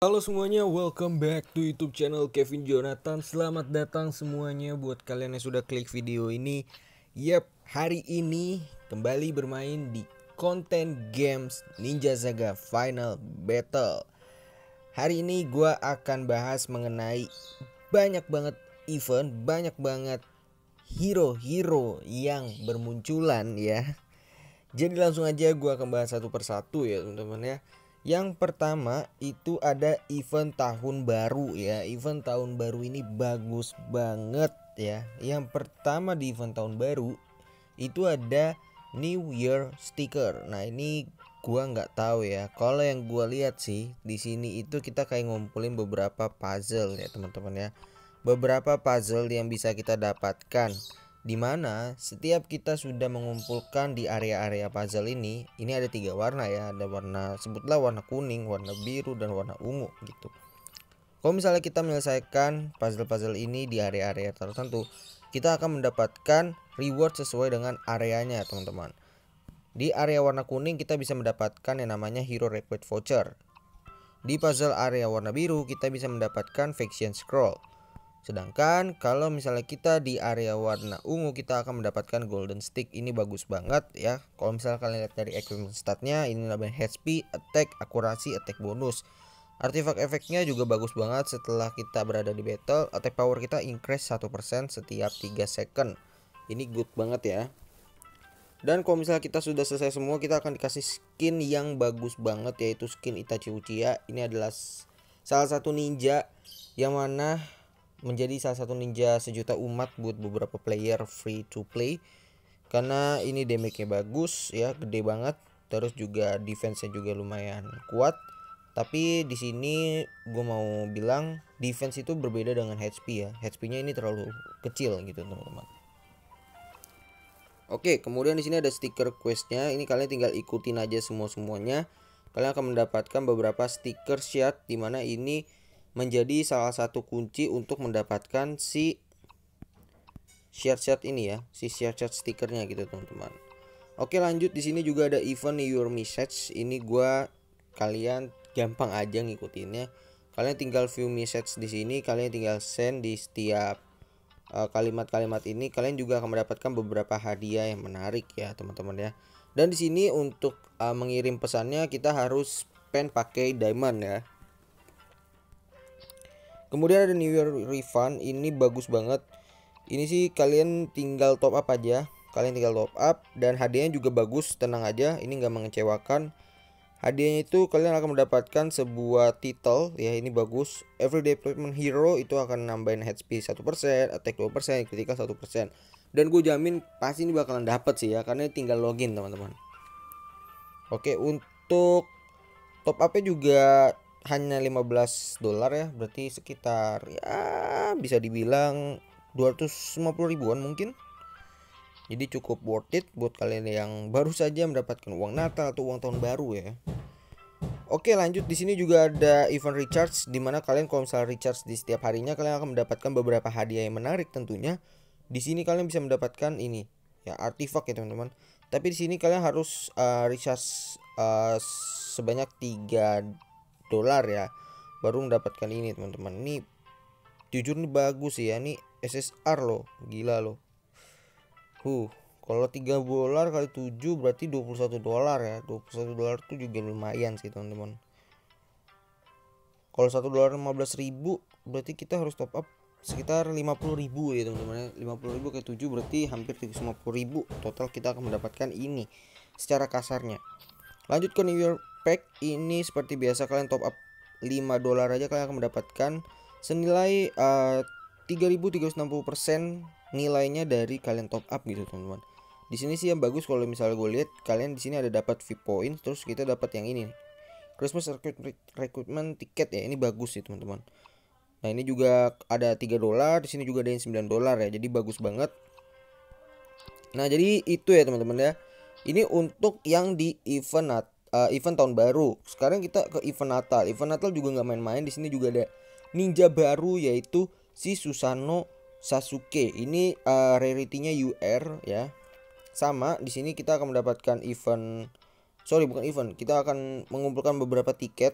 Halo semuanya, welcome back to YouTube channel Kevin Jonathan. Selamat datang semuanya buat kalian yang sudah klik video ini. Yap, hari ini kembali bermain di konten games Ninja Saga Final Battle. Hari ini gua akan bahas mengenai banyak banget event, banyak banget hero-hero yang bermunculan ya. Jadi langsung aja gua akan bahas satu persatu ya teman-teman ya. Yang pertama itu ada event tahun baru ya. Event tahun baru ini bagus banget ya. Yang pertama di event tahun baru itu ada New Year sticker. Nah, ini gua nggak tahu ya. Kalau yang gua lihat sih di sini itu kita kayak ngumpulin beberapa puzzle ya teman-teman ya. Beberapa puzzle yang bisa kita dapatkan, dimana setiap kita sudah mengumpulkan di area-area puzzle ini ada 3 warna ya. Ada warna, sebutlah warna kuning, warna biru, dan warna ungu gitu. Kalau misalnya kita menyelesaikan puzzle-puzzle ini di area-area tertentu, kita akan mendapatkan reward sesuai dengan areanya teman-teman. Di area warna kuning kita bisa mendapatkan yang namanya hero request voucher. Di puzzle area warna biru kita bisa mendapatkan faction scroll. Sedangkan kalau misalnya kita di area warna ungu kita akan mendapatkan golden stick. Ini bagus banget ya. Kalau misalnya kalian lihat dari equipment statnya, ini namanya HP, attack, akurasi, attack bonus. Artifak efeknya juga bagus banget. Setelah kita berada di battle, attack power kita increase 1% setiap 3 second. Ini good banget ya. Dan kalau misalnya kita sudah selesai semua, kita akan dikasih skin yang bagus banget, yaitu skin Itachi Uchiha. Ini adalah salah satu ninja yang mana menjadi salah satu ninja sejuta umat buat beberapa player free to play, karena ini damage-nya bagus ya, gede banget. Terus juga defense-nya juga lumayan kuat. Tapi di sini gue mau bilang defense itu berbeda dengan HP ya. HP-nya ini terlalu kecil gitu teman-teman. Oke, kemudian di sini ada stiker quest-nya. Ini kalian tinggal ikutin aja semuanya. Kalian akan mendapatkan beberapa stiker shard, dimana ini menjadi salah satu kunci untuk mendapatkan si shard ini ya, si shard stikernya gitu teman-teman. Oke, lanjut. Di sini juga ada event New Year message. Ini kalian gampang aja ngikutinnya. Kalian tinggal view message di sini, kalian tinggal send di setiap kalimat-kalimat ini. Kalian juga akan mendapatkan beberapa hadiah yang menarik ya teman-teman ya. Dan di sini untuk mengirim pesannya kita harus spend pakai diamond ya. Kemudian ada New Year refund, ini bagus banget. Ini sih kalian tinggal top up aja. Kalian tinggal top up dan hadiahnya juga bagus, tenang aja, ini nggak mengecewakan. Hadiahnya itu kalian akan mendapatkan sebuah title ya, ini bagus. Everyday Deployment Hero itu akan nambahin HP 1%, attack 2%, critical 1%. Dan gue jamin pasti ini bakalan dapet sih ya, karena tinggal login teman-teman. Oke, untuk top upnya juga hanya $15 ya, berarti sekitar ya bisa dibilang 250 ribuan mungkin. Jadi cukup worth it buat kalian yang baru saja mendapatkan uang Natal atau uang tahun baru ya. Oke, lanjut. Di sini juga ada event recharge, dimana kalian kalau misalnya recharge di setiap harinya kalian akan mendapatkan beberapa hadiah yang menarik tentunya. Di sini kalian bisa mendapatkan ini ya, artifak ya teman-teman. Tapi di sini kalian harus recharge sebanyak $3 ya, baru mendapatkan ini teman-teman. Ini jujur nih bagus sih ya, ini SSR loh, gila loh. Kalau $3 kali 7 berarti $21 ya. $21 itu juga lumayan sih teman-teman. Kalau $1 15.000 berarti kita harus top up sekitar 50.000 ya teman-teman. 50.000 kali 7 berarti hampir 350.000 total kita akan mendapatkan ini secara kasarnya. Lanjut ke New Year pack. Ini seperti biasa kalian top up $5 aja, kalian akan mendapatkan senilai 3.360% nilainya dari kalian top up gitu teman-teman. Di sini sih yang bagus kalau misalnya gue lihat, kalian di sini ada dapat VIP point, terus kita dapat yang ini nih, Christmas recruitment ticket ya. Ini bagus sih teman-teman. Nah, ini juga ada $3, di sini juga ada yang $9 ya. Jadi bagus banget. Nah, jadi itu ya teman-teman ya. Ini untuk yang di event tahun baru. Sekarang kita ke event Natal. Event Natal juga nggak main-main. Di sini juga ada ninja baru, yaitu si Susanoo Sasuke. Ini rarity-nya UR ya. Sama di sini kita akan mendapatkan event. Sorry, bukan event. Kita akan mengumpulkan beberapa tiket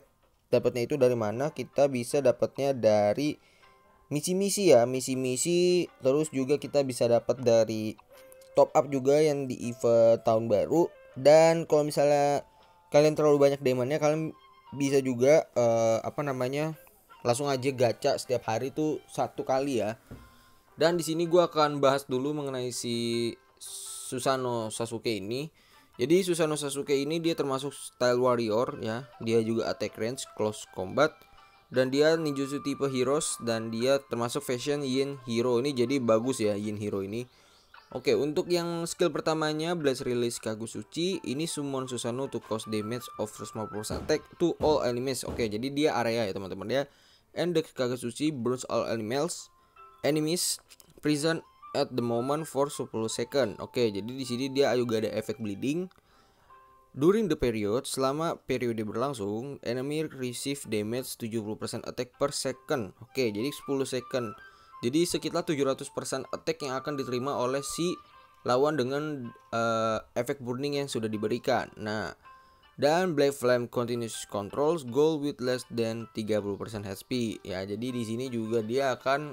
dapatnya itu dari mana? Kita bisa dapatnya dari misi-misi ya, misi-misi. Terus juga kita bisa dapat dari top up juga yang di event tahun baru. Dan kalau misalnya kalian terlalu banyak diamondnya, kalian bisa juga langsung aja gacha setiap hari tuh 1 kali ya. Dan di sini gua akan bahas dulu mengenai si Susanoo Sasuke ini. Jadi Susanoo Sasuke ini dia termasuk style warrior ya. Dia juga attack range, close combat, dan dia ninjutsu tipe heroes, dan dia termasuk fashion yin hero ini, jadi bagus ya yin hero ini. Oke, untuk yang skill pertamanya Blast Release Kagusuchi, ini summon Susanoo to cause damage of 150% attack to all enemies. Oke, jadi dia area ya teman-teman ya. And the Kagusuchi burns all enemies present at the moment for 10 second. Oke, jadi di sini dia juga ada efek bleeding. During the period, selama periode berlangsung, enemy receive damage 70% attack per second. Oke, jadi 10 second. Jadi sekitar 700% attack yang akan diterima oleh si lawan dengan efek burning yang sudah diberikan. Nah, dan Black Flame continuous controls goal with less than 30% HP. Ya, jadi di sini juga dia akan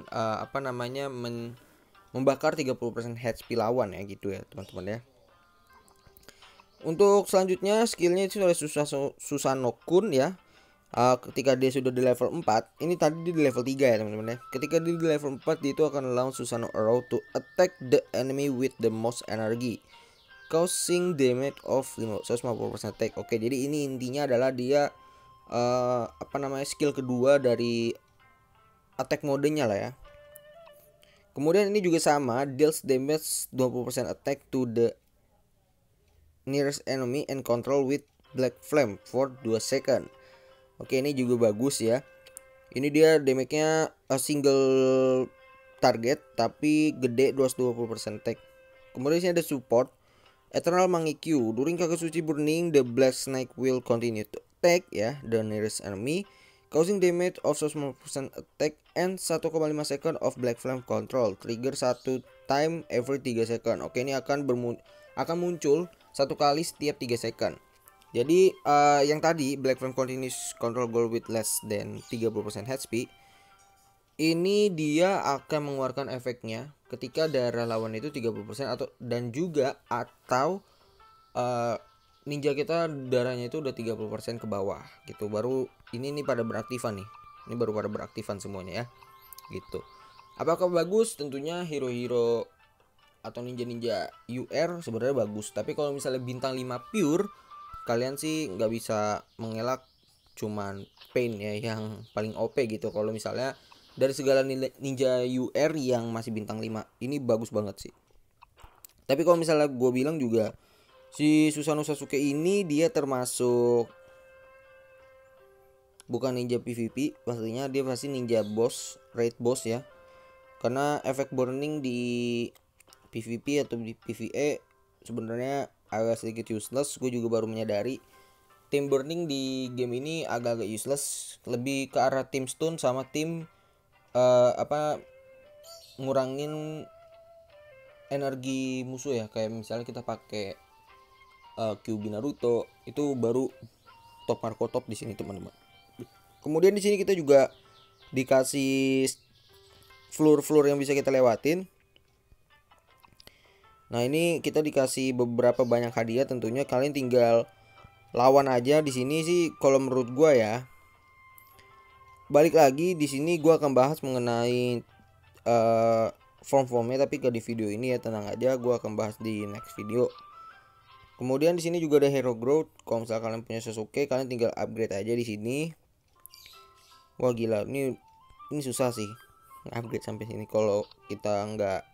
membakar 30% HP lawan ya gitu ya, teman-teman ya. Untuk selanjutnya skillnya itu oleh Susanoo-kun ya. Ketika dia sudah di level 4, ini tadi di level 3 ya teman-teman ya. Ketika dia di level 4, dia itu akan launch Susanoo Arrow to attack the enemy with the most energy, causing damage of 150% attack. Oke, jadi ini intinya adalah dia skill kedua dari attack modenya lah ya. Kemudian ini juga sama, deals damage 20% attack to the nearest enemy and control with Black Flame for 2 second. Oke, ini juga bagus ya. Ini dia damage-nya single target tapi gede 220% attack. Kemudian sini ada support Eternal Mangekyu. During Kagusuchi Burning, the Black Snake will continue to attack ya the nearest enemy, causing damage of 150% attack and 1,5 second of Black Flame control. Trigger 1 time every 3 second. Oke, ini akan muncul 1 kali setiap 3 second. Jadi yang tadi Black Flame continuous control goal with less than 30% HP, ini dia akan mengeluarkan efeknya ketika darah lawan itu 30% atau ninja kita darahnya itu udah 30% ke bawah gitu. Baru ini pada beraktifan nih. Ini baru pada beraktifan semuanya ya. Gitu. Apakah bagus? Tentunya hero-hero atau ninja-ninja UR sebenarnya bagus. Tapi kalau misalnya bintang 5 pure, kalian sih nggak bisa mengelak, cuman Pain ya yang paling OP gitu. Kalau misalnya dari segala ninja UR yang masih bintang 5, ini bagus banget sih. Tapi kalau misalnya gue bilang juga, si Susanoo Sasuke ini dia termasuk bukan ninja PvP, pastinya dia pasti ninja boss, raid boss ya. Karena efek burning di PvP atau di PvE sebenarnya agak sedikit useless. Gue juga baru menyadari tim burning di game ini agak-agak useless, lebih ke arah tim stun sama tim ngurangin energi musuh ya. Kayak misalnya kita pakai Kyuubi Naruto, itu baru top Marco top di sini teman-teman. Kemudian di sini kita juga dikasih floor yang bisa kita lewatin. Nah, ini kita dikasih beberapa banyak hadiah, tentunya kalian tinggal lawan aja di sini sih kalau menurut gua ya. Balik lagi di sini gua akan bahas mengenai form-formnya, tapi gak di video ini ya, tenang aja, gua akan bahas di next video. Kemudian di sini juga ada hero growth. Kalau misalnya kalian punya Sasuke, kalian tinggal upgrade aja di sini. Wah gila, ini susah sih upgrade sampai sini kalau kita nggak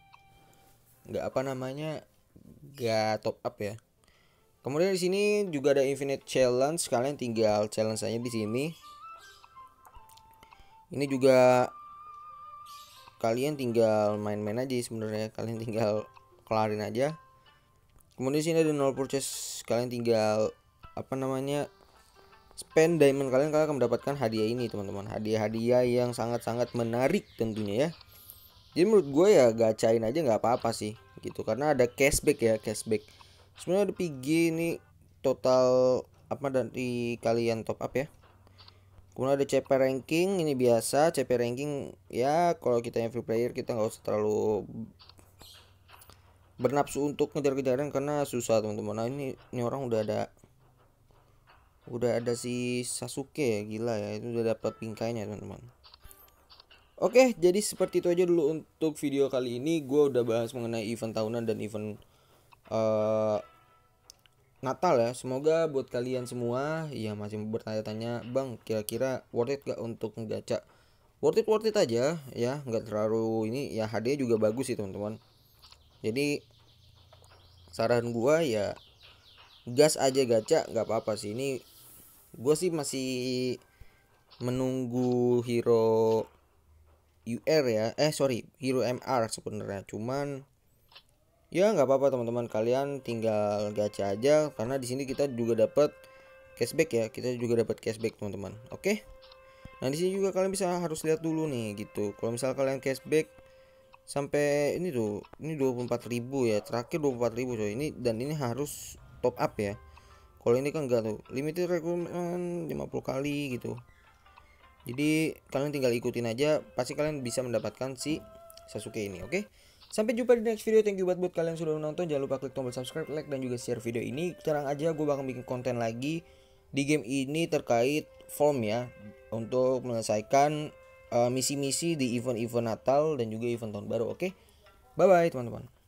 top up ya. Kemudian di sini juga ada infinite challenge, kalian tinggal challenge aja di sini. Ini juga kalian tinggal main-main aja sebenarnya, kalian tinggal kelarin aja. Kemudian di sini ada 0 purchase, kalian tinggal spend diamond kalian akan mendapatkan hadiah ini teman-teman. Hadiah-hadiah yang sangat-sangat menarik tentunya ya. Jadi menurut gue ya gacain aja nggak apa-apa sih gitu, karena ada cashback ya, cashback. Sebenarnya ada PG ini total dari kalian top up ya. Kemudian ada CP ranking, ini biasa CP ranking ya, kalau kita yang free player kita nggak usah terlalu bernapsu untuk ngejar-kejaran karena susah teman-teman. Nah ini orang udah ada si Sasuke ya, gila ya, itu udah dapat bingkainya teman-teman. Oke, jadi seperti itu aja dulu untuk video kali ini. Gue udah bahas mengenai event tahunan dan event Natal ya. Semoga buat kalian semua yang masih bertanya-tanya, Bang, kira-kira worth it gak untuk ngegacha? Worth it aja ya, nggak terlalu ini ya, hadiah juga bagus sih teman-teman. Jadi saran gua ya gas aja gacha, nggak apa-apa sih. Ini gue sih masih menunggu hero UR ya, sorry, hero MR sebenarnya. Cuman ya nggak apa-apa teman-teman, kalian tinggal gacha aja karena di sini kita juga dapat cashback ya, kita juga dapat cashback teman-teman. Oke. Nah di sini juga kalian bisa harus lihat dulu nih gitu. Kalau misal kalian cashback sampai ini tuh, ini 24.000 ya, terakhir 24.000 coy ini, dan ini harus top up ya. Kalau ini kan enggak tuh, limited requirement 50 kali gitu. Jadi kalian tinggal ikutin aja, pasti kalian bisa mendapatkan si Sasuke ini. Oke. Sampai jumpa di next video. Thank you buat kalian sudah menonton. Jangan lupa klik tombol subscribe, like, dan juga share video ini. Tenang aja, gue bakal bikin konten lagi di game ini terkait form ya, untuk menyelesaikan misi-misi di event-event Natal dan juga event tahun baru. Oke, bye bye teman-teman.